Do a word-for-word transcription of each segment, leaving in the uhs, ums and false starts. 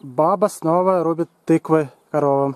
Баба снова рубит тыквы коровам.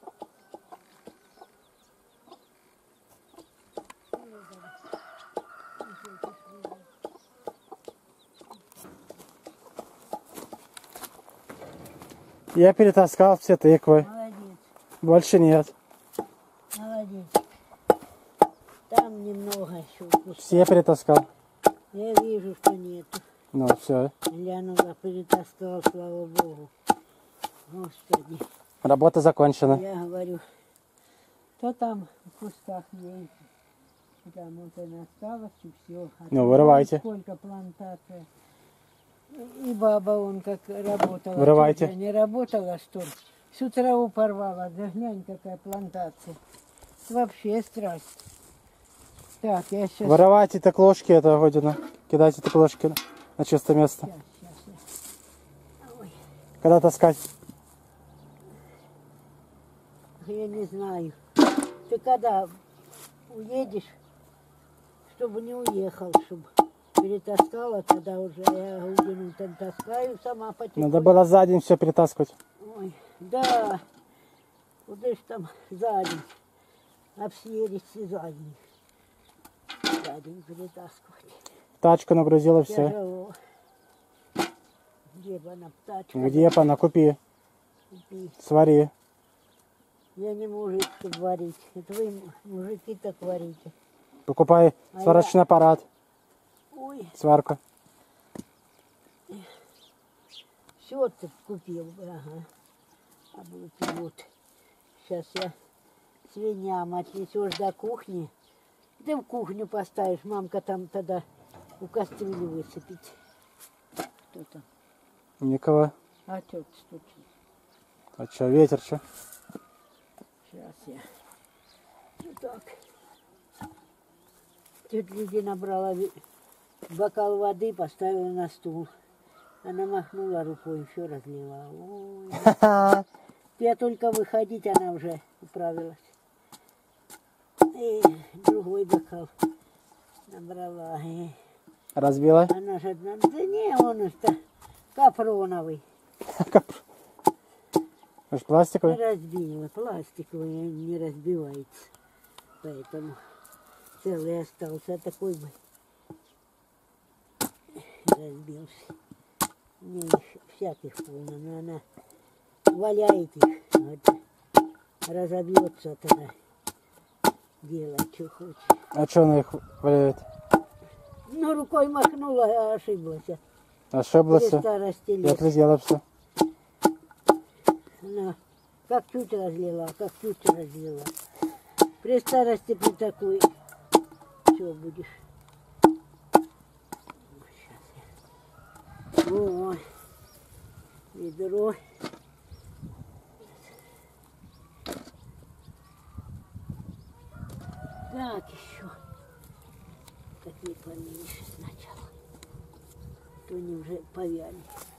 Я перетаскал все тыквы. Молодец. Больше нет. Молодец. Там немного еще. Все перетаскал. Я вижу, что нету. Ну все. Глянула, перетаскал, слава Богу. Господи. Работа закончена. Я говорю, что там в кустах есть. Там вот она осталась и все. А Ну, вырывайте. Сколько плантаций. И баба, он как работала. Вырывайте. Тоже не работала, что ли? Всю траву порвала. Да глянь, какая плантация. Вообще страсть. Так, я сейчас... Вырывайте так ложки этого година. Кидайте так ложки на чистое место. Сейчас, сейчас, сейчас. Ой, Когда таскать? я не знаю. Ты когда уедешь, чтобы не уехал, чтобы перетаскала, тогда уже я Гудину там таскаю сама потихоньку. Надо было за день все перетаскивать. Ой, да, куда ж там за день, обсъесть и за день, за день перетаскивать. Тачку нагрузила все. Тяжело. Где бы она птачка? Где она? Купи. Купи. Свари. Я не мужик, чтобы варить. Это вы, мужики, так варите. Покупай А сварочный я... аппарат. Ой, Сварка. все ты купил бы, ага. А вот, вот. Сейчас я свиньям отнесешь до кухни. Ты в кухню поставишь, мамка там тогда у кастрюли высыпить. Кто там? Никого. А что стучит? А что, ветер что? Сейчас я. Ну так. Тетя Лидия набрала бокал воды, поставила на стул. Она махнула рукой, еще разлила. Ой. Я только выходить, она уже управилась. И другой бокал набрала. И Разбила? она же, да не, он что, капроновый. Может, пластиковый? Разбила, пластиковый не разбивается. Поэтому целый остался, такой бы разбился. Не их всяких полно, но она валяет их. Вот, разобьется тогда. Делать, что хочет. А что она их валяет? Ну, рукой махнула, а ошиблась. Ошиблась? При старости Я лет. разъела все. Она как чуть разлила, как чуть разлила. При старости при такой, что будешь? Сейчас я. О, ведро. Так, еще. Такие поменьше сначала. То они уже повяли.